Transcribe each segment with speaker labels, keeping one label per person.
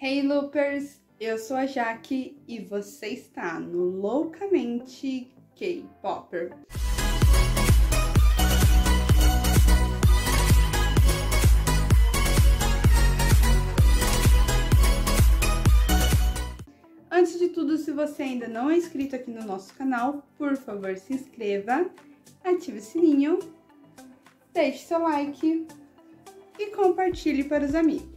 Speaker 1: Hey Loopers, eu sou a Jaque e você está no Loucamente K-Popper. Antes de tudo, se você ainda não é inscrito aqui no nosso canal, por favor se inscreva, ative o sininho, deixe seu like e compartilhe para os amigos.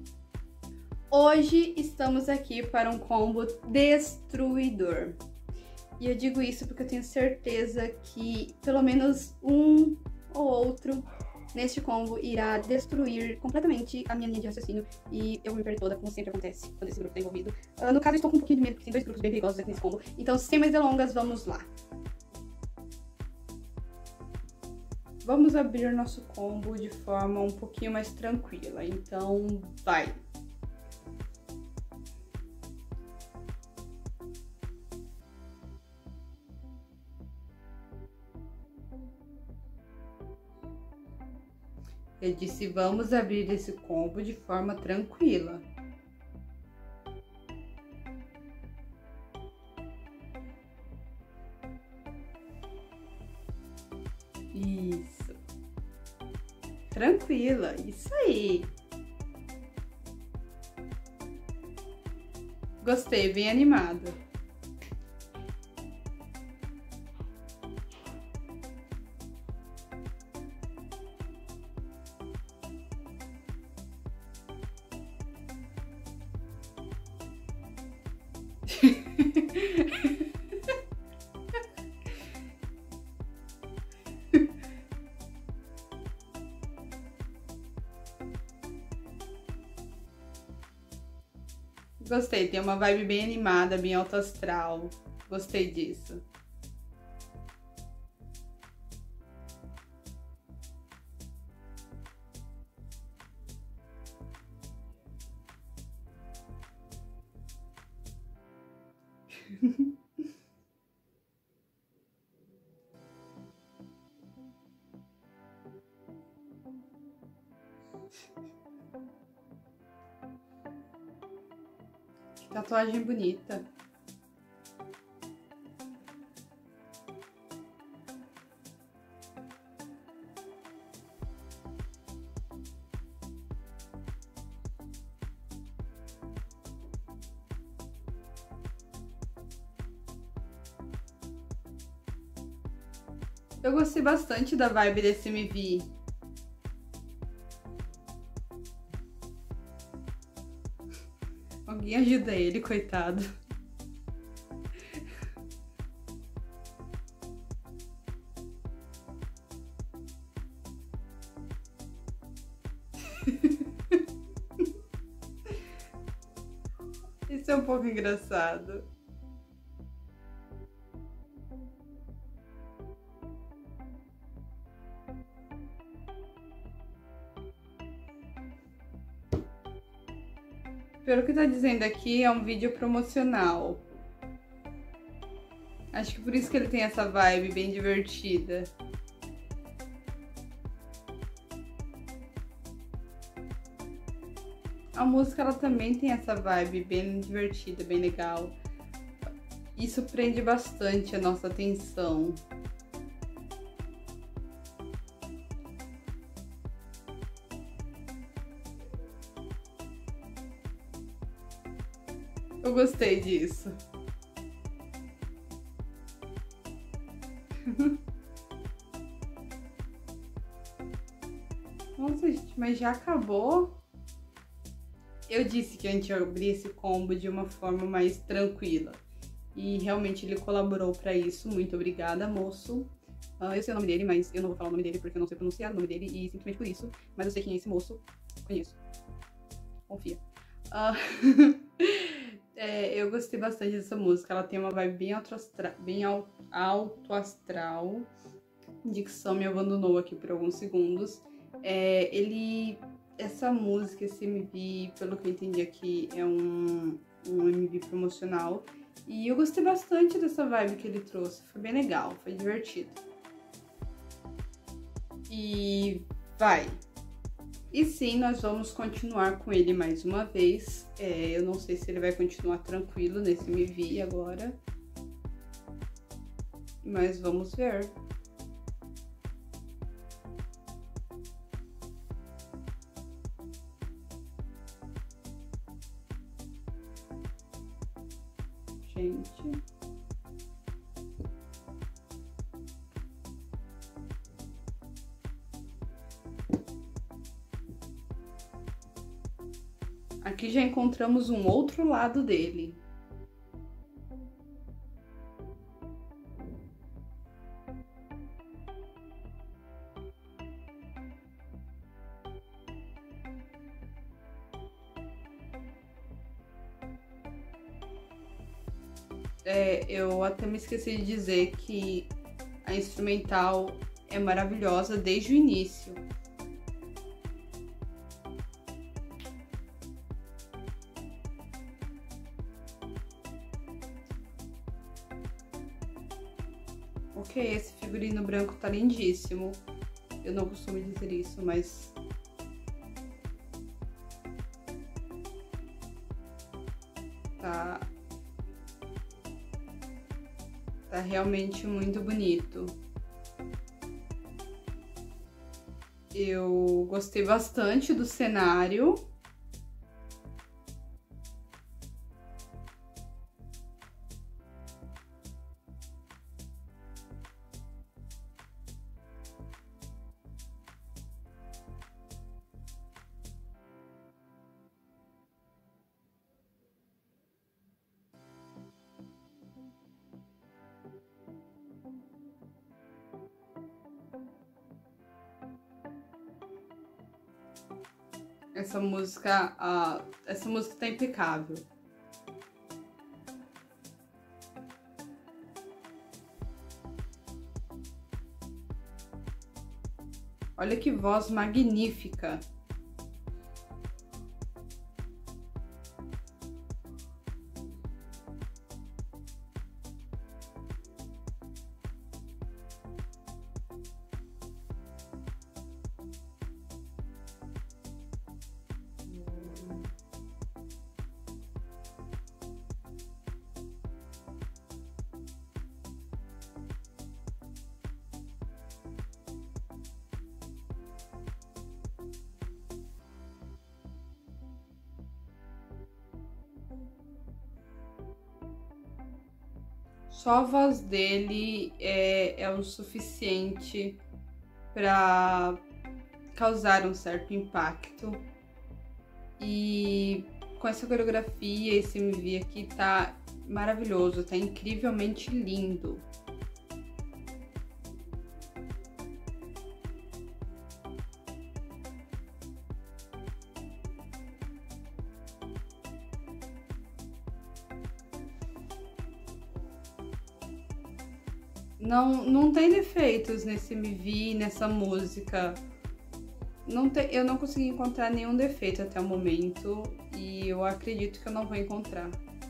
Speaker 1: Hoje estamos aqui para um combo destruidor. E eu digo isso porque eu tenho certeza que pelo menos um ou outro neste combo irá destruir completamente a minha linha de raciocínio e eu vou me perder toda, como sempre acontece quando esse grupo está envolvido. No caso, eu estou com um pouquinho de medo, porque tem dois grupos bem perigosos aqui nesse combo. Então, sem mais delongas, vamos lá. Vamos abrir nosso combo de forma um pouquinho mais tranquila, então vai! Eu disse, vamos abrir esse combo de forma tranquila. Isso. Tranquila, isso aí. Gostei, bem animado. Gostei, tem uma vibe bem animada, bem alto astral. Gostei disso. Que tatuagem bonita. Eu gostei bastante da vibe desse MV. Alguém ajuda ele, coitado. Isso é um pouco engraçado. Pelo que tá dizendo aqui, é um vídeo promocional. Acho que por isso que ele tem essa vibe bem divertida. A música, ela também tem essa vibe bem divertida, bem legal. Isso prende bastante a nossa atenção. Eu gostei disso. Nossa, gente, mas já acabou? Eu disse que a gente ia abrir esse combo de uma forma mais tranquila. E realmente ele colaborou pra isso. Muito obrigada, moço. Eu sei o nome dele, mas eu não vou falar o nome dele porque eu não sei pronunciar o nome dele e simplesmente por isso. Mas eu sei quem é esse moço. Conheço. Confia. Eu gostei bastante dessa música, ela tem uma vibe bem alto astral. Dicção me abandonou aqui por alguns segundos. Essa música, esse MV, pelo que eu entendi aqui, é um MV promocional. E eu gostei bastante dessa vibe que ele trouxe, foi bem legal, foi divertido. E vai! E sim, nós vamos continuar com ele mais uma vez. Eu não sei se ele vai continuar tranquilo nesse MV agora. Mas vamos ver. Gente. Aqui já encontramos um outro lado dele. Eu até me esqueci de dizer que a instrumental é maravilhosa desde o início. Ok, esse figurino branco tá lindíssimo. Eu não costumo dizer isso, mas... Tá realmente muito bonito. Eu gostei bastante do cenário. Essa música tá impecável. Olha que voz magnífica. Só a voz dele é o suficiente para causar um certo impacto. E com essa coreografia, esse MV aqui tá maravilhoso, tá incrivelmente lindo. Não tem defeitos nesse MV, nessa música. Eu não consegui encontrar nenhum defeito até o momento e eu acredito que eu não vou encontrar.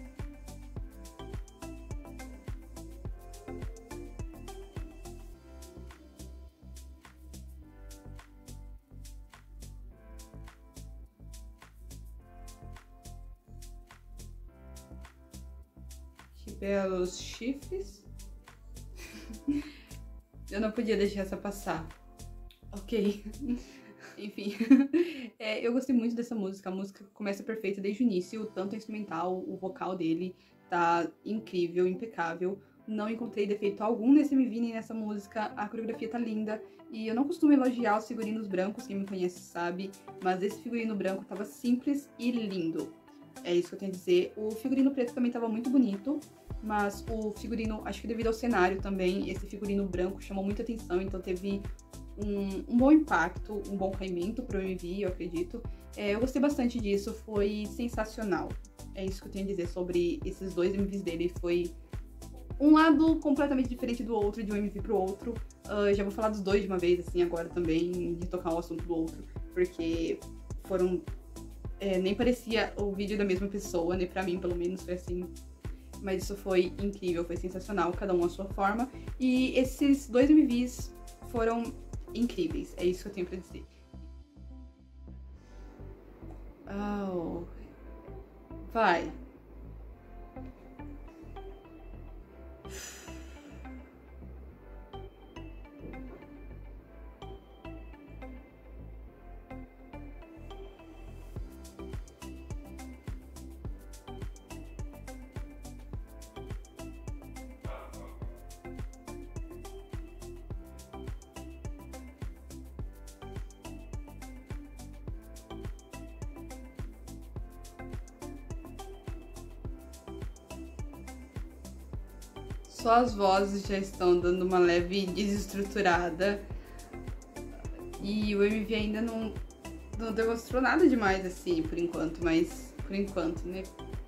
Speaker 1: Que belos chifres. Eu não podia deixar essa passar. Ok. Enfim. Eu gostei muito dessa música. A música começa perfeita desde o início. Tanto a instrumental, o vocal dele tá incrível, impecável. Não encontrei defeito algum nesse MV nem nessa música. A coreografia tá linda. E eu não costumo elogiar os figurinos brancos, quem me conhece sabe. Mas esse figurino branco tava simples e lindo. É isso que eu tenho a dizer. O figurino preto também tava muito bonito. Mas o figurino, acho que devido ao cenário também, esse figurino branco chamou muita atenção, então teve um bom impacto, um bom caimento pro MV, eu acredito. Eu gostei bastante disso, foi sensacional. É isso que eu tenho a dizer sobre esses dois MVs dele, foi um lado completamente diferente do outro, de um MV pro outro. Já vou falar dos dois de uma vez, assim, agora também, de tocar um assunto do outro, porque foram... nem parecia o vídeo da mesma pessoa, nem pra mim, pelo menos, foi assim... Mas isso foi incrível, foi sensacional, cada um à sua forma. E esses dois MVs foram incríveis, é isso que eu tenho pra dizer. Oh. Vai. Só as vozes já estão dando uma leve desestruturada. E o MV ainda não demonstrou nada demais, assim, por enquanto. Mas, por enquanto, né?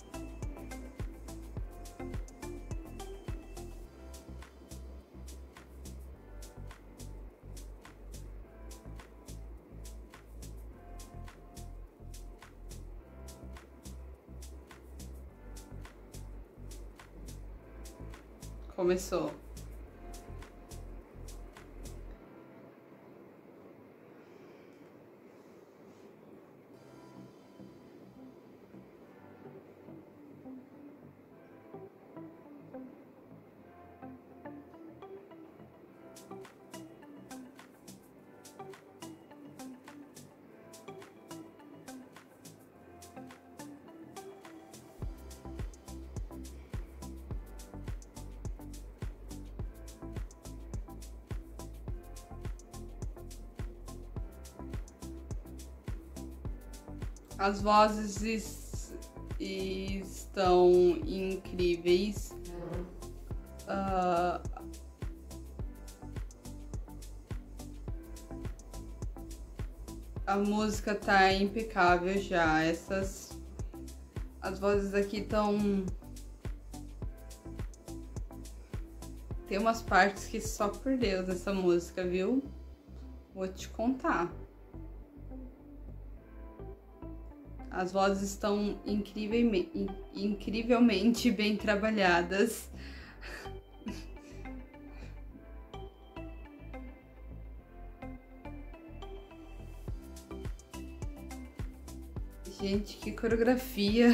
Speaker 1: Começou. As vozes estão incríveis. A música tá impecável já. As vozes aqui estão... Tem umas partes que só por Deus essa música, viu? Vou te contar. As vozes estão incrivelmente bem trabalhadas. Gente, que coreografia!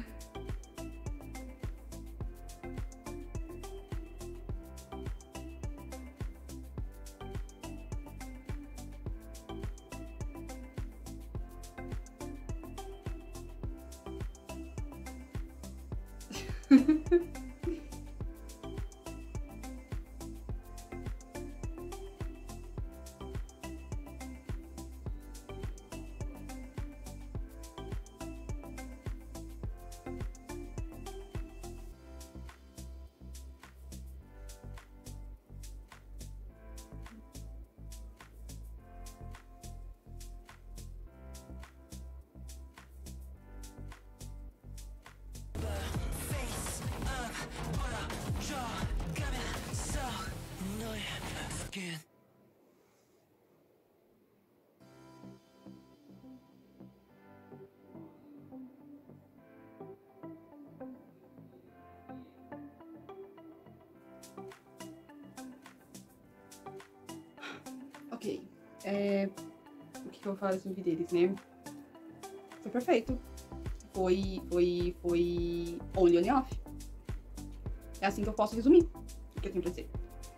Speaker 1: Ok, o que eu vou falar desse vídeo deles, né? Foi perfeito. Foi on e on off. É assim que eu posso resumir o que eu tenho pra dizer.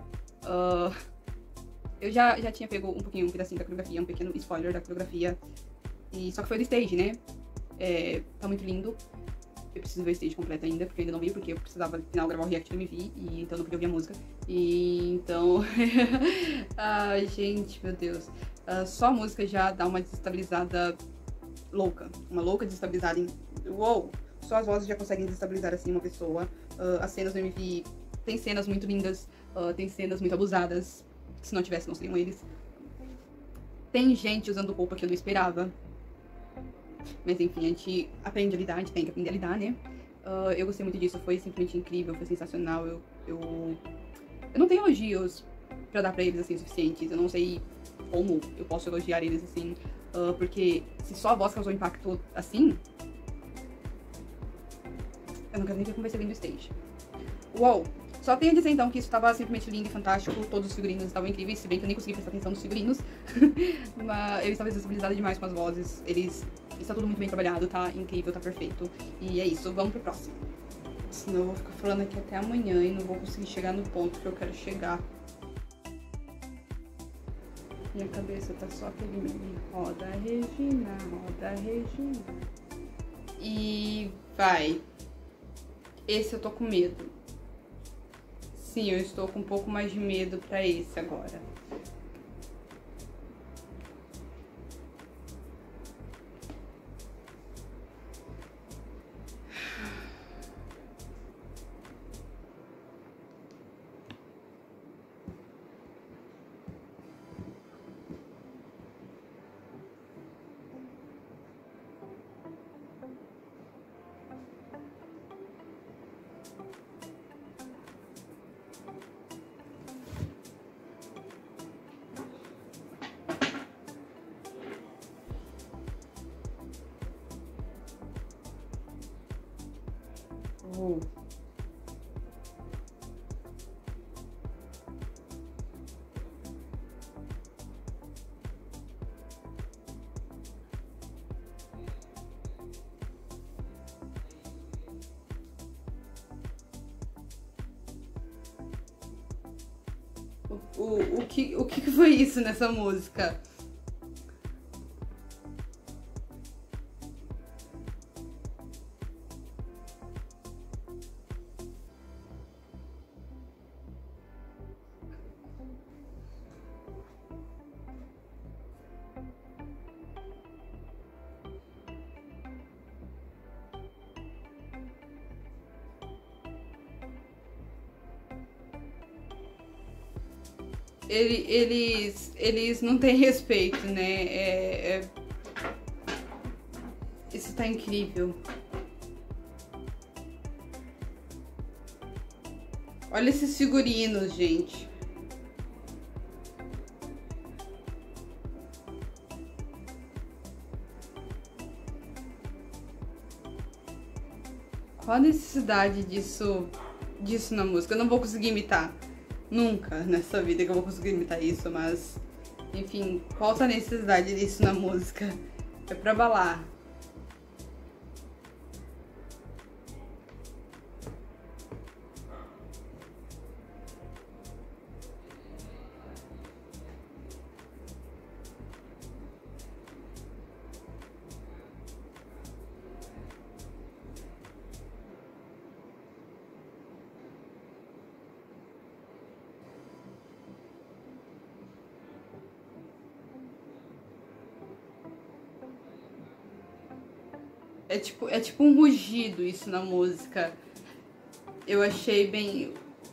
Speaker 1: Eu já tinha pego um pedacinho da coreografia, um pequeno spoiler da coreografia. Só que foi do stage, né? Tá muito lindo. Eu preciso ver o stage completo ainda, porque eu ainda não vi, porque eu precisava, no final, gravar o react do MV, e então eu não podia ouvir a música. Então... Ai, gente, meu Deus. Só a música já dá uma desestabilizada louca. Uma louca desestabilizada em... Uou! Só as vozes já conseguem desestabilizar, assim, uma pessoa. As cenas do MV... Tem cenas muito lindas, tem cenas muito abusadas. Se não tivesse, não seriam eles. Tem gente usando roupa que eu não esperava. Mas enfim, a gente aprende a lidar, a gente tem que aprender a lidar, né? Eu gostei muito disso, foi simplesmente incrível, foi sensacional. Eu não tenho elogios pra dar pra eles, assim, suficientes. Eu não sei como eu posso elogiar eles, assim. Porque se só a voz causou impacto assim... Eu não quero nem ver como vai ser lindo o stage. Uou! Só tenho a dizer, então, que isso estava simplesmente lindo e fantástico. Todos os figurinos estavam incríveis, se bem que eu nem consegui prestar atenção nos figurinos. Mas eles estavam desestabilizados demais com as vozes. Eles Está tudo muito bem trabalhado, tá incrível, tá perfeito. E é isso, vamos pro próximo. Senão eu vou ficar falando aqui até amanhã e não vou conseguir chegar no ponto que eu quero chegar. Minha cabeça tá só aquele meme. Roda Regina, roda Regina. E vai. Esse eu tô com medo. Sim, eu estou com um pouco mais de medo pra esse agora. Oh. O que foi isso nessa música? Eles não têm respeito, né? Isso tá incrível. Olha esses figurinos, gente. Qual a necessidade disso na música? Eu não vou conseguir imitar. Nunca nessa vida que eu vou conseguir imitar isso, mas... Enfim, qual a necessidade disso na música? É pra balar. É tipo um rugido isso na música. Eu achei bem...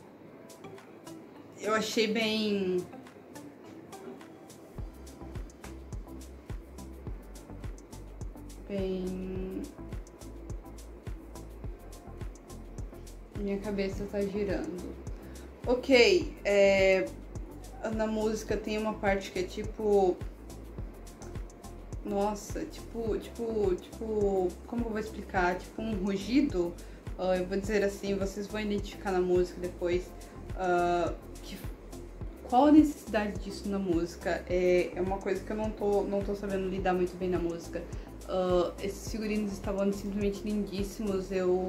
Speaker 1: Minha cabeça tá girando. Ok, na música tem uma parte que é tipo... Nossa, tipo, como eu vou explicar? Tipo um rugido, eu vou dizer assim, vocês vão identificar na música depois. Qual a necessidade disso na música? É uma coisa que eu não tô sabendo lidar muito bem na música. Esses figurinos estavam simplesmente lindíssimos,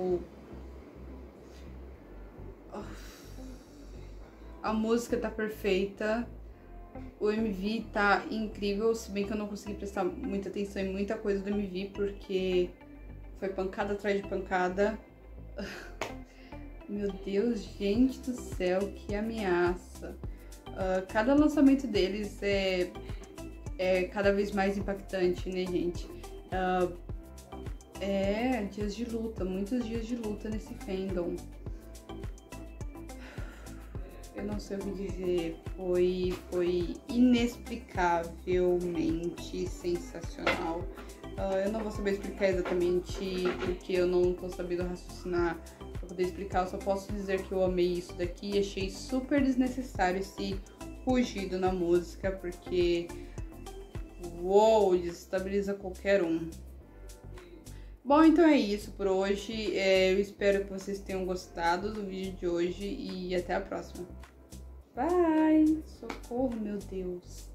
Speaker 1: a música tá perfeita. O MV tá incrível, se bem que eu não consegui prestar muita atenção em muita coisa do MV, porque foi pancada atrás de pancada. Meu Deus, gente do céu, que ameaça. Cada lançamento deles é cada vez mais impactante, né, gente? Dias de luta, muitos dias de luta nesse fandom. Eu não sei o que dizer, foi inexplicavelmente sensacional. Eu não vou saber explicar exatamente porque eu não tô sabendo raciocinar pra poder explicar, eu só posso dizer que eu amei isso daqui e achei super desnecessário esse rugido na música, porque uou, desestabiliza qualquer um. Bom, então é isso por hoje. Eu espero que vocês tenham gostado do vídeo de hoje e até a próxima. Bye! Socorro, meu Deus!